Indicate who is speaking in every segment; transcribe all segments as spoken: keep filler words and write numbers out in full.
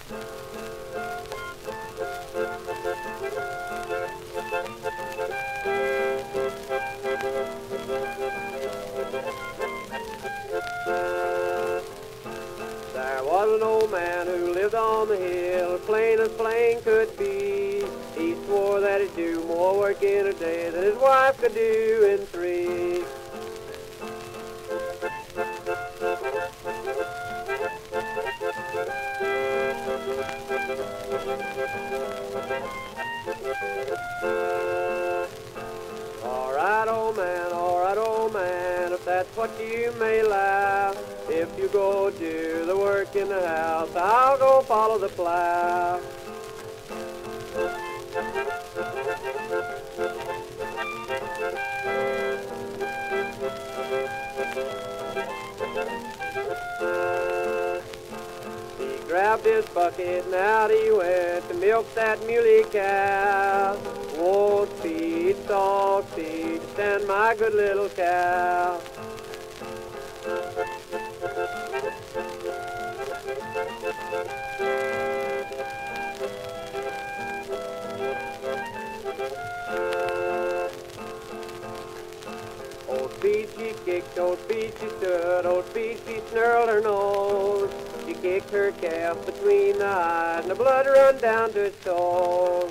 Speaker 1: There was an old man who lived on the hill, plain as plain could be. He swore that he'd do more work in a day than his wife could do in three. All right, old man, all right, old man, if that's what you may laugh. If you go do the work in the house, I'll go follow the plow. He grabbed his bucket and out he went to milk that muley cow. Whoa, speed, dog, speed, stand my good little cow. Old Speed, she kicked, old Speed, she stood, old Speed, she snarled her nose. She kicked her calf between the eyes, and the blood run down to his toes.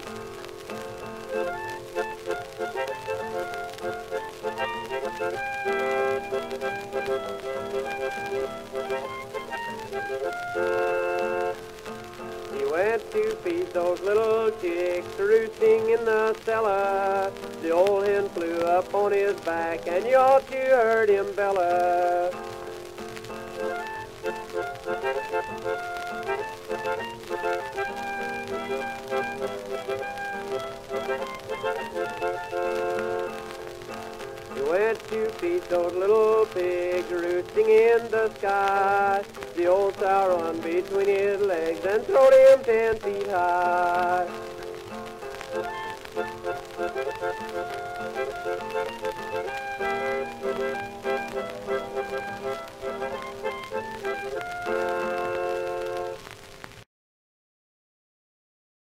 Speaker 1: He went to feed those little chicks roosting in the cellar. The old hen flew up on his back, and you ought to heard him bella. He went to feed those little pigs roosting in the sky. The old sow run between his legs and throwed him ten feet high.